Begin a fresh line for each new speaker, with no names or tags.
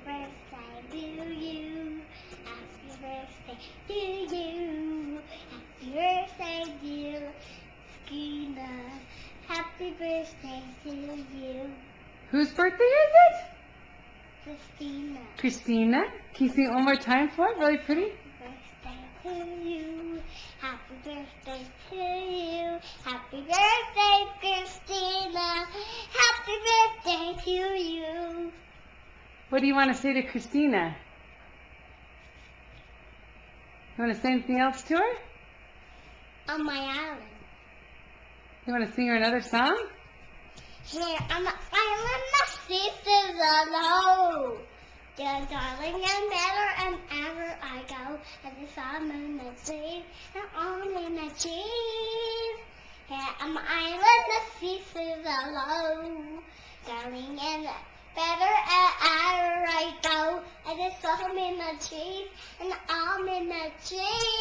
birthday to you. Happy birthday to you. Happy birthday, dear Christina. Happy birthday to you.
Whose birthday is it?
Christina.
Christina. Can you sing it one more time for it? Really pretty?
Happy birthday to you. Happy birthday to you. Happy birthday, Christina. Happy birthday to you.
What do you want to say to Christina? You want to say anything else to her?
On my island.
You want to sing her another song?
Here on the island, my sisters alone. Dear darling, and better and ever I go. And the sun in the sea, and on in the trees. Here on the island, my sisters alone. Darling, and better and ever I go. And the sun in the trees, and I'm in the trees.